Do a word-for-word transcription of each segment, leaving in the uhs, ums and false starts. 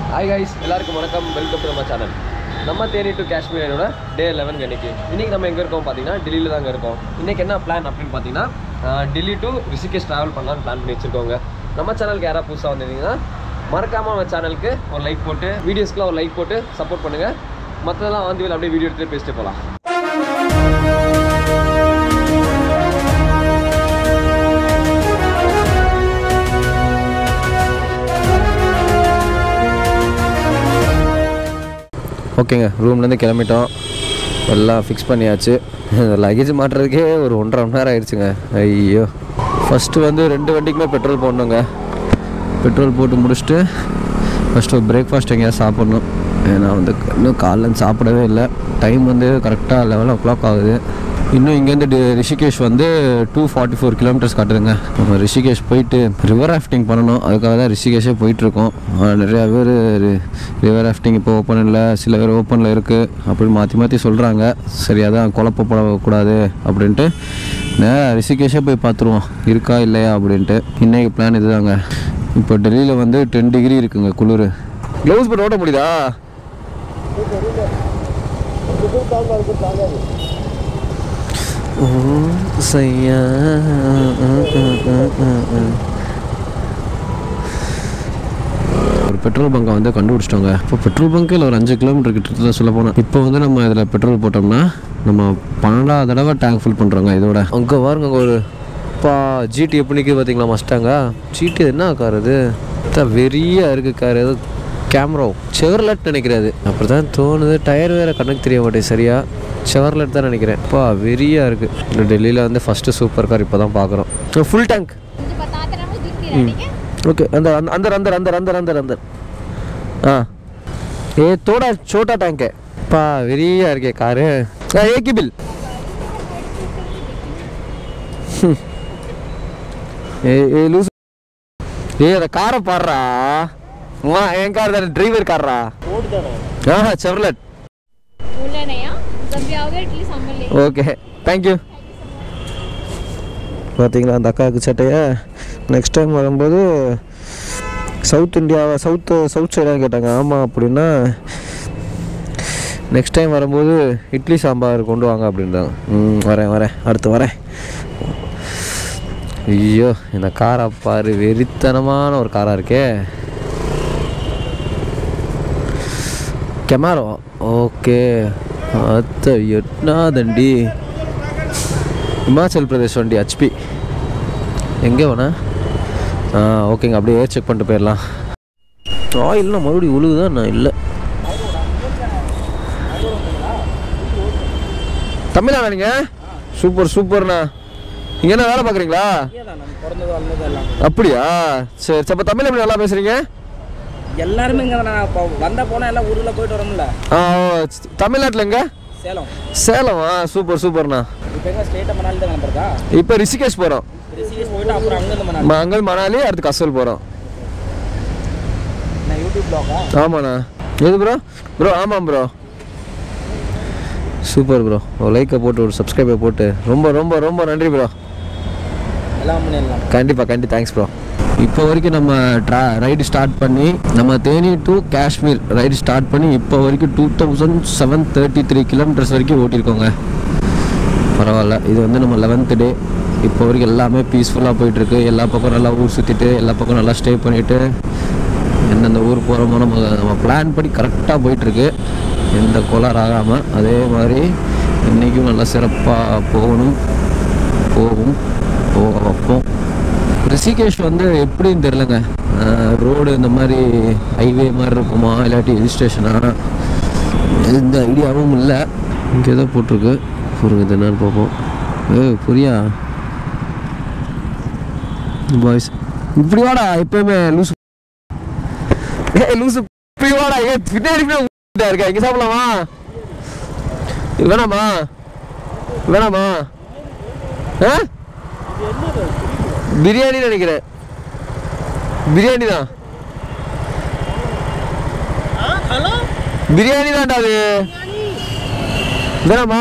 Hi guys, எல்லாருக்கும் வணக்கம். Welcome to நம்ம சேனல். நம்ம தேனி டு காஷ்மீர் என்னோட டே லெவன் இன்னைக்கு இன்னைக்கு நம்ம எங்கே இருக்கோம் பார்த்தீங்கன்னா டெல்லியில் தாங்க இருக்கோம். இன்றைக்கி என்ன பிளான் அப்படின்னு பார்த்தீங்கன்னா டெல்லி டு ரிஷிகேஷ் ட்ராவல் பண்ணலான்னு பிளான் பண்ணி வச்சுருக்கோங்க. நம்ம சேனலுக்கு யாராவது புதுசாக வந்திருந்தீங்கன்னா மறக்காமல் நம்ம சேனலுக்கு ஒரு லைக் போட்டு வீடியோஸ்க்குலாம் ஒரு லைக் போட்டு சப்போர்ட் பண்ணுங்கள். மற்றதெல்லாம் வந்து அப்படியே வீடியோ எடுத்துகிட்டு பேசிட்டு போகலாம். ஓகேங்க, ரூம்லேருந்து கிளம்பிட்டோம். எல்லாம் ஃபிக்ஸ் பண்ணியாச்சு. லக்கேஜ் மாட்டுறதுக்கே ஒரு ஒன்றரை மணி நேரம் ஆயிடுச்சுங்க. ஐயோ, ஃபஸ்ட்டு வந்து ரெண்டு வண்டிக்குமே பெட்ரோல் போடணுங்க. பெட்ரோல் போட்டு முடிச்சுட்டு ஃபஸ்ட்டு பிரேக்ஃபாஸ்ட் எங்கேயாவது சாப்பிட்ணும். ஏன்னா வந்து இன்னும் காலையில் சாப்பிடவே இல்லை. டைம் வந்து கரெக்டாக லெவன் ஓ கிளாக் ஆகுது. இன்னும் இங்கேருந்து ரிஷிகேஷ் வந்து டூ ஃபார்ட்டி ஃபோர் கிலோமீட்டர்ஸ் காட்டுதுங்க. நம்ம ரிஷிகேஷ் போயிட்டு ரிவர் ராஃப்டிங் பண்ணணும். அதுக்காக தான் ரிஷிகேஷே போயிட்டுருக்கோம். நிறையா பேர் ரிவர் ராஃப்டிங் இப்போ ஓப்பன் இல்லை, சில பேர் ஓப்பனில் இருக்குது அப்படின்னு மாற்றி மாற்றி சொல்கிறாங்க. சரி, அதான் குழப்பப்படக்கூடாது அப்படின்ட்டு நேராக ரிஷிகேஷே போய் பார்த்துருவோம் இருக்கா இல்லையா அப்படின்ட்டு. இன்றைக்கி பிளான் இதுதாங்க. இப்போ டெல்லியில் வந்து டென் டிகிரி இருக்குங்க குளிர். க்ளவுஸ் போட்டு ஓட்ட முடியுதா? சையா ஒரு பெட்ரோல் பங்கை வந்து கண்டுபிடிச்சிட்டோங்க. இப்போ பெட்ரோல் பங்கு இல்லை ஒரு அஞ்சு கிலோமீட்டர் கிட்ட தான் சொல்ல போனோம். இப்போ வந்து நம்ம இதில் பெட்ரோல் போட்டோம்னா நம்ம பன்னெண்டாவது தடவை டேங்க் ஃபில் பண்ணுறோங்க. இதோட அங்கே பாருங்க அங்கே ஒரு பா ஜிடி எப்படி நிற்கிது பார்த்தீங்களா? மஸ்டாங்க ஜிடி என்ன கார் அது? வெறியாக இருக்குது கார். ஏதோ கேமரா செவர்லெட் நினைக்கிறது அப்படி தான் தோணுது. டயர் வேறு கண்ணுக்கு தெரிய மாட்டேன் சரியா. செவர்லெட் தான் நினைக்கிறேன். அப்பா வெறியாக இருக்குது. டெல்லியில் வந்து ஃபஸ்ட்டு சூப்பர் கார் இப்போ தான் பார்க்குறோம். Full tank. ஓகே, அந்த அந்த அந்த அந்த அந்த அந்த அந்த ஆ ஏ தோடா சோட்டா டேங்கு. அப்பா வெறியாக இருக்கே காரு. ஏகி பில் ஏ ஏ லூஸ். ஏ அந்த காரை பாடுறா. வா, என் கார் தானே, டிரைவர் காரா? ஆஹா, செவர்லெட். Okay, thank you. பார்த்தீங்களா அந்த அக்காவுக்கு சட்டையை? நெக்ஸ்ட் டைம் வரும்போது சவுத் இந்தியாவை சவுத்து சவுத் சைடாக கேட்டாங்க. ஆமாம் அப்படின்னா நெக்ஸ்ட் டைம் வரும்போது இட்லி சாம்பார் கொண்டு வாங்க அப்படின்றாங்க. ம் வரேன் வரேன் அடுத்து வரேன். ஐயோ, இந்த காரை பாரு, வெறித்தனமான ஒரு காராக இருக்கே. கெமாரோ. ஓகே, அத்த எட்னா தண்டி. இமாச்சல் பிரதேஷ் வண்டி ஹெச்பி. எங்கே வேணா? ஆ ஓகேங்க, அப்படியே ஏர் செக் பண்ணிட்டு போயிடலாம். ஆயில்னா மறுபடியும் உழுகுதான். நான் இல்லை தமிழா நீங்கள்? சூப்பர் சூப்பர்ண்ணா. இங்கே என்ன வேலை பார்க்குறீங்களா? அப்படியா? சரி சரி. அப்போ தமிழ் எப்படி நல்லா பேசுகிறீங்க? எல்லாருமே இங்கே தான் வந்த போனால் எல்லாம் ஊரில் போயிட்டு வரோம்ல. ஆ தமிழ்நாட்டில் எங்கே? சேலம். சேலமா? சூப்பர் சூப்பர்ண்ணா. இப்போ எங்கே ஸ்டேட்டாக மணாலி தான் கிளம்புறதா? இப்போ ரிஷிகேஷ் போகிறோம். ரிஷிகேஷ் போயிட்டு அப்புறம் அங்கேருந்து மணாலி. அங்கே மணாலி, அடுத்து கசல் போகிறோம். நான் யூடியூப் ப்ளாகா? ஆமாண்ணா. எது ப்ரோ? ப்ரோ ஆமாம் ப்ரோ. Super bro. ஒரு லைக்கை போட்டு ஒரு சப்ஸ்கிரைபை போட்டு ரொம்ப ரொம்ப ரொம்ப நன்றி ப்ரோ. எல்லாம் பண்ணிடலாம். கண்டிப்பாக கண்டி தேங்க்ஸ் ப்ரோ. இப்போ வரைக்கும் நம்ம ட்ரா ரைடு ஸ்டார்ட் பண்ணி நம்ம Theni to Kashmir ride start பண்ணி இப்போ வரைக்கும் two thousand seven thirty three kilometres வரைக்கும் ஓட்டியிருக்கோங்க. பரவாயில்ல. இது வந்து நம்ம லெவன்த்து டே. இப்போ வரைக்கும் எல்லாமே பீஸ்ஃபுல்லாக போயிட்டுருக்கு. எல்லா பக்கம் நல்லா ஊர் சுற்றிட்டு எல்லா பக்கம் நல்லா ஸ்டே பண்ணிவிட்டு எந்தெந்த ஊர் போகிறோமோ நம்ம நம்ம பிளான் படி கரெக்டாக போயிட்டுருக்கு. எந்த கோளாறு ஆகாமல் அதே மாதிரி இன்றைக்கும் நல்லா சிறப்பாக போகணும், போகும், போக வைப்போம். ரிஷிகேஷ் வந்து எப்படின்னு தெரிலங்க. ரோடு இந்த மாதிரி ஹைவே மாதிரி இருக்குமா இல்லாட்டி ஹில் ஸ்டேஷனா எந்த ஐடியாவும் இல்லை. இங்கே தான் போட்டிருக்கு. ஒரு இது என்னன்னு பார்ப்போம். ஏ புரியா பாய்ஸ், இப்படி வாடா. எப்பயுமே லூசு ஏ லூசு இப்படி வாடா. ஏ பின்னாடி இருக்கா? இங்கே சாப்பிடலாமா? வேணாமா வேணாமா? ஆ பிரியாணி நினைக்கிறேன். பிரியாணி தான். பிரியாணி தான்டா அது. வேணாமா?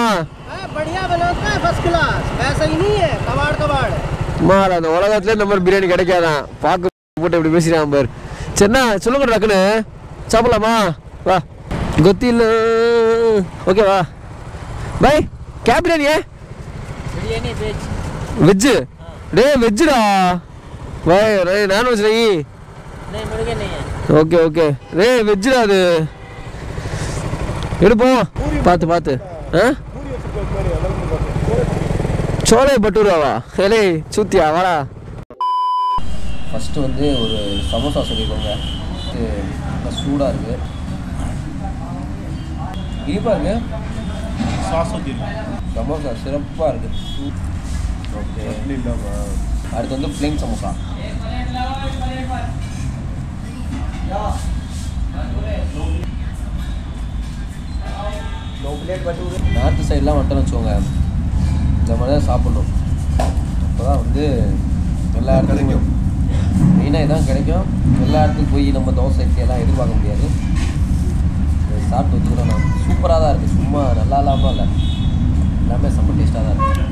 மாறா, அந்த உலகத்துல இந்த மாதிரி பிரியாணி கிடைக்காதான். பார்க்க போட்டு எப்படி பேசுறான் பாரு. சரிண்ணா சொல்லுங்க டக்குன்னு. சாப்பிடலாமா வா கொத்தில ஓகேவா பாய் क्या बिरयानी है बिरयानी वेज வெஜ் டே வெஜ்டா பாய் ரே நான் வெஜ் ரही नहीं मुर्गे नहीं है ஓகே ஓகே ரே வெஜ்டா அது எடுப்போம் பார்த்து பார்த்து ஆ சோலை பட்டூராவா ஏலே சூத்தியா வாடா ஃபஸ்ட்டு வந்து ஒரு சமோசா சொல்லிக்கோங்க இது சூடாக இருக்குது இனிப்பாக இருக்குது சமோசா சிறப்பாக இருக்குது ஓகே அடுத்து வந்து பிளேன் சமோசா நார்த்து சைட்லாம் வந்துட்டோன்னு வச்சுக்கோங்க இந்த மாதிரி தான் சாப்பிட்ணும் அப்போ தான் வந்து எல்லா இடத்துலையும் மெயினாக இதான் கிடைக்கும் எல்லா இடத்துக்கும் போய் நம்ம தோசை இட்லியெல்லாம் எதிர்பார்க்க முடியாது சாப்பிட்டு வச்சுக்கிறோம் நான் சூப்பராக தான் இருக்குது சும்மா நல்லா இல்லாமல் இல்லை எல்லாமே செம்ம டேஸ்ட்டாக தான் இருக்குது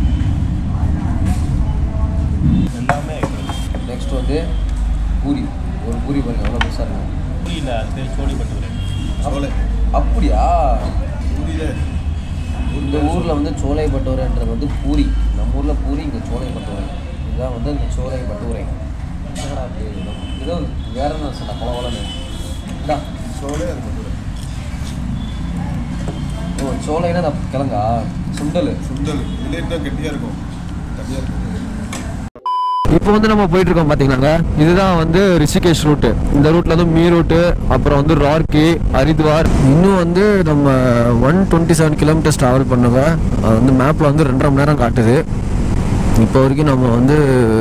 எல்லாமே நெக்ஸ்ட் வந்து பூரி ஒரு பூரி பாருங்க எவ்வளோ பெருசாக இருக்கும் பூரியில் அது சோழி பட்டுக்கிறேன் சோலை அப்படியா பூரியில் இந்த ஊரில் வந்து சோலை பட்டூரைன்றது வந்து பூரி நம்ம ஊரில் பூரி இங்கே சோலை பட்டூரை இதுதான் வந்து இந்த சோலை பட்டூரை என்னடா அப்படி ஏதோ வேற என்ன சொன்ன கொலவலன்னு இந்தா சோலை அது பட்டுக்கிறேன் ஓ சோலைன்னா அந்த கிழங்கா சுண்டல் சுண்டல் இதுலேயே தான் கெட்டியாக இருக்கும் கட்டியாக இருக்கும் இப்போ வந்து நம்ம போயிட்டு இருக்கோம் பார்த்தீங்கன்னாங்க இதுதான் வந்து ரிஷிகேஷ் ரூட்டு இந்த ரூட்ல வந்து மீ ரூட்டு அப்புறம் வந்து ரார்கி ஹரித்வார் இன்னும் வந்து நம்ம one twenty seven kilometres travel பண்ணுங்க அது வந்து மேப்பில் வந்து ரெண்டரை மணி நேரம் காட்டுது இப்போ வரைக்கும் நம்ம வந்து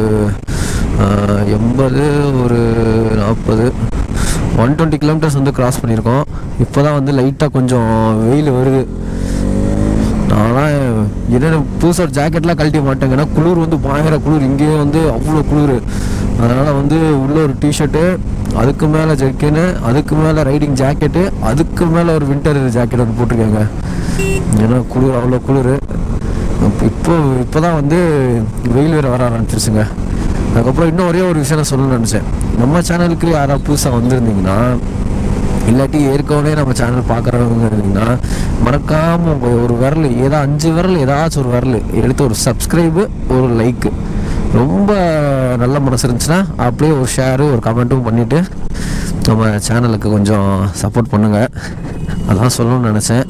எண்பது ஒரு நாற்பது ஒன் டுவெண்ட்டி கிலோமீட்டர்ஸ் வந்து கிராஸ் பண்ணியிருக்கோம் இப்போ தான் வந்து லைட்டாக கொஞ்சம் வெயில் வருது நான்லாம் என்னென்ன புதுசாக ஒரு ஜாக்கெட்லாம் கழட்டி மாட்டேங்க ஏன்னா குளிர் வந்து பயங்கர குளிர் இங்கேயே வந்து அவ்வளோ குளிர் அதனால் வந்து உள்ள ஒரு டிஷர்ட்டு அதுக்கு மேலே ஜெர்க்கின்னு அதுக்கு மேலே ரைடிங் ஜாக்கெட்டு அதுக்கு மேலே ஒரு வின்டர் ஜாக்கெட் வந்து போட்டிருக்காங்க ஏன்னா குளிர் அவ்வளோ குளிர் இப்போ இப்போ தான் வந்து வெயில் வேறு வர ஆரம்பிச்சிருச்சுங்க அதுக்கப்புறம் இன்னும் ஒரே ஒரு விஷயம் நான் சொல்லணும்னு நினச்சேன் நம்ம சேனலுக்கு யாராவது புதுசாக வந்திருந்தீங்கன்னா இல்லாட்டி ஏற்கனவே நம்ம சேனல் பார்க்குறவங்க இருந்தீங்கன்னா மறக்காமல் உங்கள் ஒரு விரல் ஏதோ அஞ்சு விரல் ஏதாச்சும் ஒரு விரல் எடுத்து ஒரு சப்ஸ்கிரைபு ஒரு லைக்கு ரொம்ப நல்ல மனசு இருந்துச்சுன்னா அப்படியே ஒரு ஷேரு ஒரு கமெண்ட்டும் பண்ணிவிட்டு நம்ம சேனலுக்கு கொஞ்சம் சப்போர்ட் பண்ணுங்கள் அதான் சொல்லணும்னு நினச்சேன்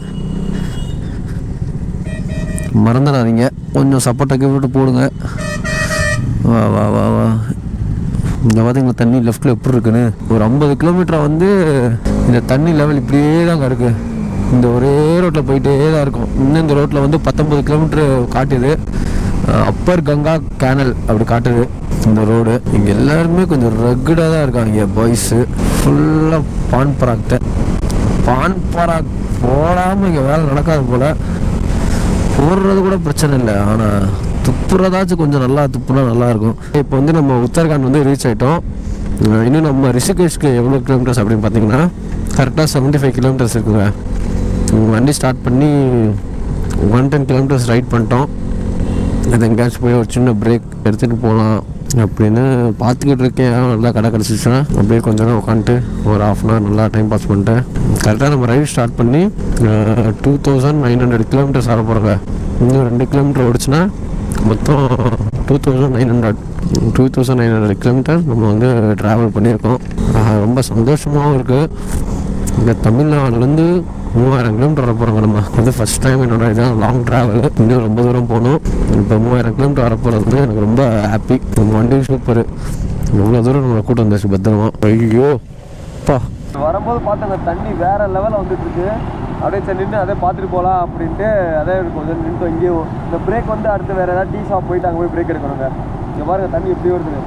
மறந்துடாதீங்க கொஞ்சம் சப்போர்ட்டாக விட்டு போடுங்க வா வா வா வா இங்கே பார்த்தீங்களா தண்ணி லெஃப்ட்டில் எப்படி இருக்குன்னு ஒரு ஐம்பது கிலோமீட்டரை வந்து இந்த தண்ணி லெவல் இப்படியே தாங்க இருக்குது இந்த ஒரே ரோட்டில் போயிட்டே தான் இருக்கும் இன்னும் இந்த ரோட்டில் வந்து பத்தொம்பது கிலோமீட்ரு காட்டுது அப்பர் கங்கா கேனல் அப்படி காட்டுது இந்த ரோடு இங்கே எல்லாருமே கொஞ்சம் ரக்குடாக தான் இருக்காங்க பாய்ஸு ஃபுல்லாக பான் பராக்ட பான் பராக் போடாமல் இங்கே வேலை நடக்காது போல் போடுறது கூட பிரச்சனை இல்லை ஆனால் துப்புறதாச்சும் கொஞ்சம் நல்லா துப்புனா நல்லாயிருக்கும் இப்போ வந்து நம்ம உத்தரகாண்ட் வந்து ரீச் ஆகிட்டோம் இன்னும் நம்ம ரிஷிகேஷ்க்கு எவ்வளோ கிலோமீட்டர்ஸ் அப்படின்னு பார்த்தீங்கன்னா கரெக்டாக செவன்ட்டி ஃபைவ் கிலோமீட்டர்ஸ் இருக்குங்க வண்டி ஸ்டார்ட் பண்ணி ஒன் டென் கிலோமீட்டர்ஸ் ரைட் பண்ணிட்டோம் அது எங்கேயாச்சும் போய் ஒரு சின்ன பிரேக் எடுத்துகிட்டு போகலாம் அப்படின்னு பார்த்துக்கிட்டு இருக்கேன் நல்லா கடை கிடச்சிச்சுன்னா அப்படியே கொஞ்ச நேரம் உட்காந்துட்டு ஒரு ஹாஃப் அன் ஹவர் நல்லா டைம் பாஸ் பண்ணிட்டேன் கரெக்டாக நம்ம ரைட் ஸ்டார்ட் பண்ணி two thousand nine hundred kilometres ஆக போகிறோங்க இன்னும் ரெண்டு கிலோமீட்டர் ஓடிச்சுன்னா மொத்தம் two thousand nine hundred two thousand nine hundred kilometre நம்ம வந்து ட்ராவல் பண்ணியிருக்கோம் ரொம்ப சந்தோஷமாகவும் இருக்குது இங்கே தமிழ்நாடுலேருந்து மூவாயிரம் கிலோமீட்டர் வர போகிறோங்க நம்ம வந்து ஃபஸ்ட் டைம் என்னோட இதான் லாங் ட்ராவல் இன்னும் ரொம்ப தூரம் போகணும் இப்போ மூவாயிரம் கிலோமீட்டர் வர போகிறது வந்து எனக்கு ரொம்ப ஹாப்பி நம்ம வண்டி சூப்பர் எவ்வளோ தூரம் நம்மளை கூட்டம் வந்துச்சு பத்திரமா ஐயோ பா வரும்போது பார்த்தங்க தண்ணி வேறு லெவலில் வந்துட்டு இருக்கு அப்படியே சரி நின்று அதே பார்த்துட்டு போகலாம் அப்படின்ட்டு அதே கொஞ்சம் நின்று இங்கேயோ இந்த பிரேக் வந்து அடுத்து வேறு ஏதாவது டீ ஷாப் போயிட்டு அங்கே போய் பிரேக் எடுக்கணுங்க இங்கே பாருங்க தண்ணி எப்படி வருதுங்க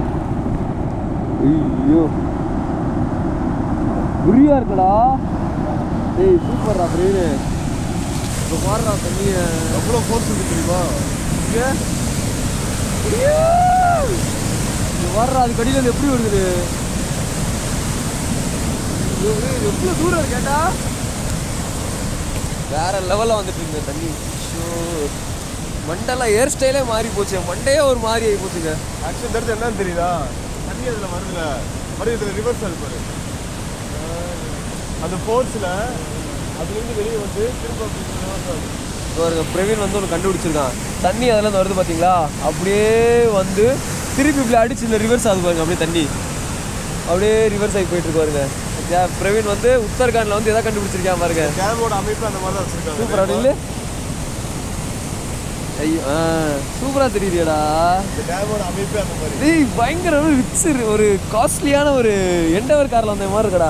ஐயோ புரியா இருக்குடா ஏய் சூப்பர்டா பிரேனு இப்போ பாடுறா தண்ணி எவ்வளோ ஃபோர்ஸ் இருக்கு தெரியுமா இங்கே இங்கே வர்றா அது கடியில் எப்படி வருது எவ்வளோ தூரம் இருக்கு கேட்டா வேற லெவலில் வந்துட்டு இருக்கு தண்ணி ஷோ மண்டெல்லாம் ஹேர் ஸ்டைலே மாறி போச்சு மண்டையே ஒரு மாதிரி ஆகி போச்சுங்க ஆக்சுவலி தெரிஞ்சு என்னன்னு தெரியுதா தண்ணி அதில் வருதுல மறுபடியும் இதில் ரிவர்ஸ் ஆகுது அந்த ஃபோர்ஸில் அதுலேருந்து வெளியே வந்து திரும்ப ஒரு பிரவீன் வந்து ஒன்று கண்டுபிடிச்சிருக்கான். தண்ணி அதெல்லாம் வருது பார்த்தீங்களா, அப்படியே வந்து திருப்பி இப்படி அடிச்சு இந்த ரிவர்ஸ் ஆகுது பாருங்க. அப்படியே தண்ணி அப்படியே ரிவர்ஸ் ஆகி போயிட்டு இருக்கு பாருங்க. பிரவீன் வந்து உத்தரகாண்டில் வந்து எதாவது கண்டுபிடிச்சிருக்கான் பாருங்க. டேமோட அமைப்பு அந்த மாதிரி தான் வச்சுருக்காங்க. சூப்பர் அப்படின்னு ஐயோ ஆ சூப்பராக தெரியுறியடா. இந்த டேமோட அமைப்பு அந்த மாதிரி. டேய் பயங்கர ஒரு ரிச் ஒரு காஸ்ட்லியான ஒரு எண்டவர் காரில் வந்த மாதிரி இருக்கடா.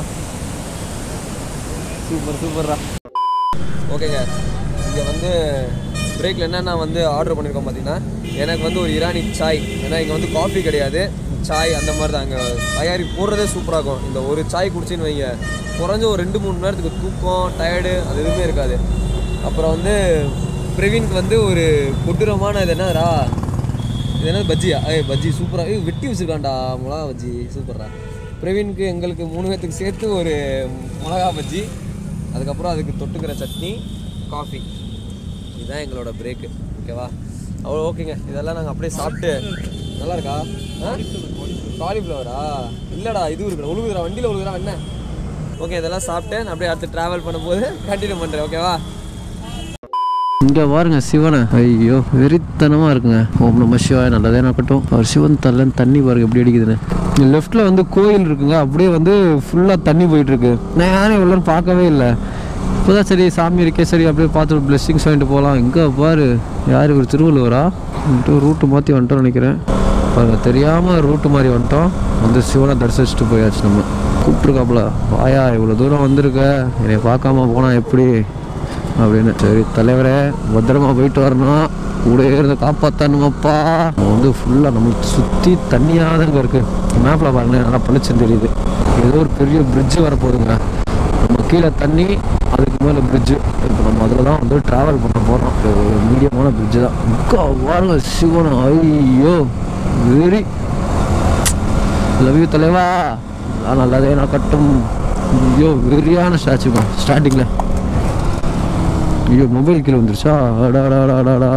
சூப்பர் சூப்பர்ரா. ஓகேங்க, இங்கே வந்து பிரேக்கில் என்னென்ன வந்து ஆர்டர் பண்ணியிருக்கோம் பார்த்தீங்கன்னா, எனக்கு வந்து ஒரு இரானி சாய். ஏன்னா இங்கே வந்து காஃபி கிடையாது, சாய் அந்த மாதிரி தான். அங்கே தயாரி போடுறதே சூப்பராக இருக்கும். இந்த ஒரு சாய் குடிச்சின்னு வைங்க, குறைஞ்ச ஒரு ரெண்டு மூணு மணி நேரத்துக்கு தூக்கம் டயர்டு அது எதுவுமே இருக்காது. அப்புறம் வந்து பிரவீனுக்கு வந்து ஒரு கொடூரமான இது என்னடா, இது என்ன பஜ்ஜியா? ஏ பஜ்ஜி சூப்பராக இது வெட்டி வச்சுருக்கான்டா, மிளகா பஜ்ஜி சூப்பர்ரா. பிரவீனுக்கு எங்களுக்கு மூணு பேர்த்துக்கு சேர்த்து ஒரு மிளகா பஜ்ஜி, அதுக்கப்புறம் அதுக்கு தொட்டுக்கிற சட்னி, காஃபி. இதுதான் எங்களோட பிரேக்கு. ஓகேவா? அவ்வளோ ஓகேங்க. இதெல்லாம் நாங்கள் அப்படியே சாப்பிட்டு நல்லா இருக்கா? காலிஃப்ளவரா? இல்லைடா இது இருக்குடா, உழுகுதுடா வண்டியில் உழுகுதுடா என்ன. ஓகே, இதெல்லாம் சாப்பிட்டு நான் அப்படியே அடுத்து ட்ராவல் பண்ணும்போது கண்டினியூ பண்ணுறேன். ஓகேவா? இங்கே பாருங்க சிவனை, ஐயோ வெறித்தனமாக இருக்குங்க. ஓம் நம சிவாய நல்லதே நடக்கட்டும். அவர் சிவன் தள்ளன் தண்ணி பாருங்க எப்படி அடிக்குதுன்னு. லெஃப்ட்டில் வந்து கோயில் இருக்குங்க, அப்படியே வந்து ஃபுல்லாக தண்ணி போயிட்டுருக்கு. நான் யாரும் இவ்வளோ பார்க்கவே இல்லை. இப்போதான் சரி சாமி இருக்கே, சரி அப்படியே பார்த்து பிளெஸ்ஸிங்ஸ் வாங்கிட்டு போகலாம். இங்கே பாரு யார் ஒரு திருவள்ளுவரா ரூட்டு மாற்றி வந்துட்டோம் நினைக்கிறேன். பாருங்க தெரியாமல் ரூட்டு மாதிரி வந்துட்டோம். வந்து சிவனை தரிசிச்சுட்டு போயாச்சு. நம்ம கூப்பிட்ருக்காப்புல, வாயா இவ்வளோ தூரம் வந்திருக்க, என்னை பார்க்காம போனால் எப்படி அப்படின்னு. சரி தலைவரே பத்திரமா போயிட்டு வரணும், கூட இருந்து காப்பாற்றணுமாப்பா. வந்து ஃபுல்லாக நம்மளுக்கு சுற்றி தண்ணியாக தான் இருக்குது. மேப்பில் பாருங்களேன் நல்லா பளிச்சுன்னு தெரியுது. ஏதோ ஒரு பெரிய பிரிட்ஜு வரப்போகுதுங்க. நம்ம கீழே தண்ணி, அதுக்கு மேலே பிரிட்ஜு. இப்போ நம்ம அதில் தான் வந்து ட்ராவல் பண்ண போகிறோம். ஒரு மீடியமான பிரிட்ஜு தான். முக்கா பாருங்க சிவனம், ஐயோ வெரி லவ் யூ தலைவா, நான் நல்லதே நான் கட்டும். ஐயோ வெறியான ஸ்டாச்சுமா ஸ்டார்டிங்கில். ஐயோ மொபைல் கீழே வந்துருச்சா, அடாடாடாடா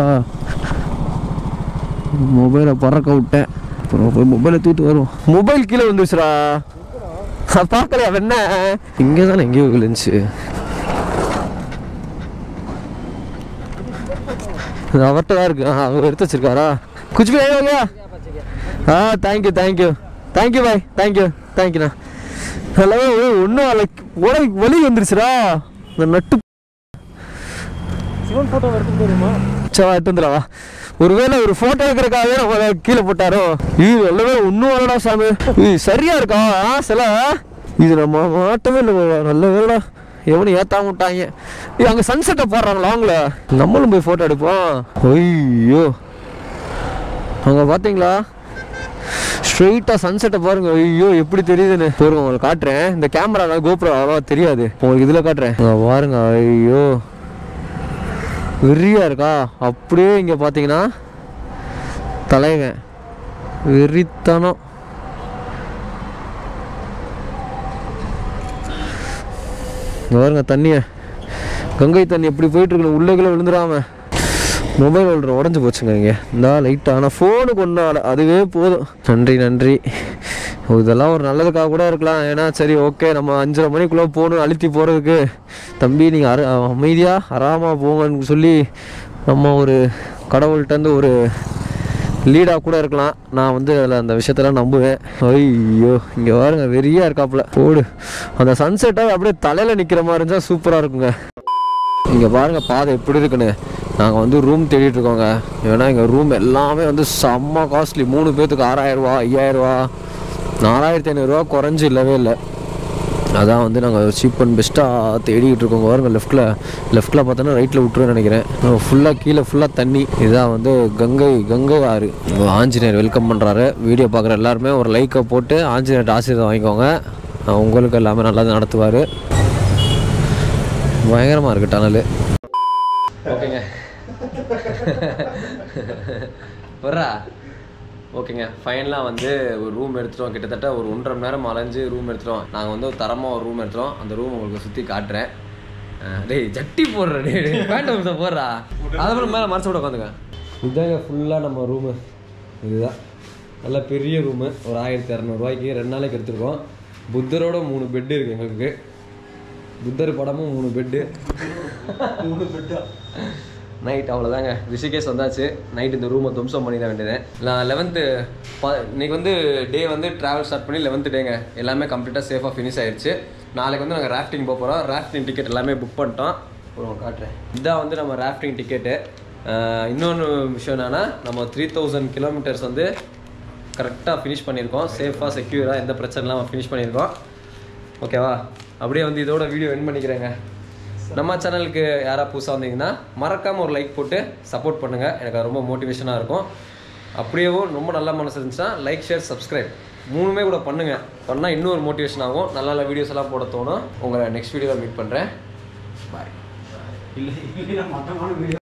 மொபைலை பறக்க விட்டேன். அப்புறம் போய் மொபைலை தூக்கிட்டு வரும். மொபைல் கீழே வந்துருச்சுடா, பார்க்கலையா என்ன? இங்கே தானே எங்கேயோ விழுந்துச்சு. அவர்கிட்ட தான் இருக்கு. ஆ அவர் எடுத்து வச்சிருக்காரா? குச் பி ஆயா? ஆ தேங்க்யூ தேங்க்யூ தேங்க்யூ பாய், தேங்க்யூ தேங்க்யூண்ணா. ஹலோ ஒன்றும் ஒலை ஒலி வந்துருச்சுடா. இந்த நட்டு சிவன் ஃபோட்டோ எடுத்து தெரியுமா? சவா எடுத்து வந்துடவா. ஒருவேளை ஒரு ஃபோட்டோ எடுக்கிறக்காகவே நம்ம கீழே போட்டாரோ? இது எல்லாமே ஒன்றும் வரடா சாமி. இது சரியா இருக்கா சில? இது நம்ம மாட்டவே இல்லை. நல்ல வேலைடா, எவனும் ஏற்றாம விட்டாங்க. இது அங்கே சன்செட்டை போடுறாங்களா அவங்கள? நம்மளும் போய் ஃபோட்டோ எடுப்போம். ஐயோ அங்கே பார்த்தீங்களா ஸ்ட்ரெயிட்டாக சன்செட்டை பாருங்க. ஐயோ எப்படி தெரியுதுன்னு பாருங்க, உங்களுக்கு காட்டுறேன். இந்த கேமரா கோப்ரோ அவ்வளோவா தெரியாது, உங்களுக்கு இதில் காட்டுறேன் பாருங்க. ஐயோ வெறியா இருக்கா? அப்படியே இங்கே பார்த்தீங்கன்னா தலைவன் வெறித்தனம். பாருங்க தண்ணியை, கங்கை தண்ணி எப்படி போயிட்டு இருக்கணும். உள்ளே விழுந்துடாம. மொபைல் ஹோல்டர் உடஞ்சி போச்சுங்க இங்கே இந்த லைட்டாக. ஆனால் ஃபோனுக்கு ஒன்றால் அதுவே போதும். நன்றி நன்றி. இதெல்லாம் ஒரு நல்லதுக்காக கூட இருக்கலாம். ஏன்னா சரி ஓகே நம்ம அஞ்சரை மணிக்குள்ளே போகணும் அழுத்தி போகிறதுக்கு. தம்பி நீங்கள் அர அமைதியாக ஆறாமல் போங்கன்னு சொல்லி நம்ம ஒரு கடவுள்கிட்டருந்து ஒரு லீடாக கூட இருக்கலாம். நான் வந்து அதில் அந்த விஷயத்தெல்லாம் நம்புவேன். ஐயோ இங்கே பாருங்க வெறியாக இருக்காப்புல. ஓடு அந்த சன்செட்டாக அப்படியே தலையில் நிற்கிற மாதிரி இருந்தால் சூப்பராக இருக்குங்க. இங்கே பாருங்கள் பாதை எப்படி இருக்குன்னு. நாங்கள் வந்து ரூம் தேடிட்டு இருக்கோங்க. ஏன்னா எங்கள் ரூம் எல்லாமே வந்து செம்ம காஸ்ட்லி. மூணு பேர்த்துக்கு ஆறாயிரரூவா ஐயாயிரரூவா நாலாயிரத்தி ஐநூறுரூவா குறைஞ்சி இல்லவே இல்லை. அதான் வந்து நாங்கள் சீப் அண்ட் பெஸ்ட்டாக தேடிக்கிட்டு இருக்கோங்க. பாருங்க லெஃப்ட்டில் லெஃப்ட்டில் பார்த்தோன்னா ரைட்டில் விட்டுருன்னு நினைக்கிறேன். ஃபுல்லாக கீழே ஃபுல்லாக தண்ணி. இதுதான் வந்து கங்கை கங்கை ஆறு. ஆஞ்சநேயர் வெல்கம் பண்ணுறாரு. வீடியோ பார்க்குற எல்லாருமே ஒரு லைக்கை போட்டு ஆஞ்சநேயர் ஆசீர்வாதம் வாங்கிக்கோங்க. உங்களுக்கு எல்லாமே நல்லா நடத்துவார். பயங்கரமாக இருக்குது டனல். ஓகேங்க வர்றா. ஓகேங்க ஃபைனலாக வந்து ஒரு ரூம் எடுத்துட்டோம். கிட்டத்தட்ட ஒரு ஒன்றரை மணி நேரம் அலைஞ்சு ரூம் எடுத்துட்டோம். நாங்கள் வந்து ஒரு தரமாக ஒரு ரூம் எடுத்துட்டோம். அந்த ரூம் உங்களுக்கு சுற்றி காட்டுறேன். டேய் ஜட்டி போடுற டே பேண்ட் போடுறா. அதுக்கப்புறம் மேலே மறைச்சு விட உட்காந்துங்க. இதுதாங்க ஃபுல்லாக நம்ம ரூமு. இதுதான் நல்ல பெரிய ரூமு. ஒரு ஆயிரத்தி இரநூறுவாய்க்கு ரெண்டு நாளைக்கு எடுத்துருக்கோம். புத்தரோட மூணு பெட்டு இருக்குது எங்களுக்கு. புத்தர் படமும் மூணு பெட்டு மூணு பெட்டா நைட் அவ்வளோதாங்க. ரிஷிகேஷ் வந்தாச்சு. நைட் இந்த ரூமை தும்சம் பண்ணிட வேண்டியது. நான் லெவன்த்து ப இன்னைக்கு வந்து டே வந்து ட்ராவல் ஸ்டார்ட் பண்ணி லெவன்த்து டேங்க. எல்லாமே கம்ப்ளீட்டாக சேஃபாக ஃபினிஷ் ஆயிடுச்சு. நாளைக்கு வந்து நாங்கள் ராஃப்டிங் போக போகிறோம். ராஃப்டிங் டிக்கெட் எல்லாமே புக் பண்ணிட்டோம். ஒரு காட்டுறேன். இதான் வந்து நம்ம ராஃப்டிங் டிக்கெட்டு. இன்னொன்று விஷயம் என்னென்னா நம்ம த்ரீ தௌசண்ட் கிலோமீட்டர்ஸ் வந்து கரெக்டாக ஃபினிஷ் பண்ணியிருக்கோம். சேஃபாக செக்யூராக எந்த பிரச்சனை இல்லாமல் ஃபினிஷ் பண்ணியிருக்கோம். ஓகேவா? அப்படியே வந்து இதோட வீடியோ என் பண்ணிக்கிறேங்க. நம்ம சேனலுக்கு யாராவது புதுசாக வந்தீங்கன்னா மறக்காமல் ஒரு லைக் போட்டு சப்போர்ட் பண்ணுங்கள். எனக்கு ரொம்ப மோட்டிவேஷனாக இருக்கும். அப்படியேவும் ரொம்ப நல்ல மனசு இருந்துச்சுன்னா லைக், ஷேர், சப்ஸ்கிரைப் மூணுமே கூட பண்ணுங்கள். பண்ணால் இன்னொரு மோட்டிவேஷன் ஆகும். நல்ல நல்ல வீடியோஸ் எல்லாம் போட தோணும். உங்களை நெக்ஸ்ட் வீடியோவில் மீட் பண்ணுறேன். பாய். இல்லை இல்லை மட்டமான வீடியோ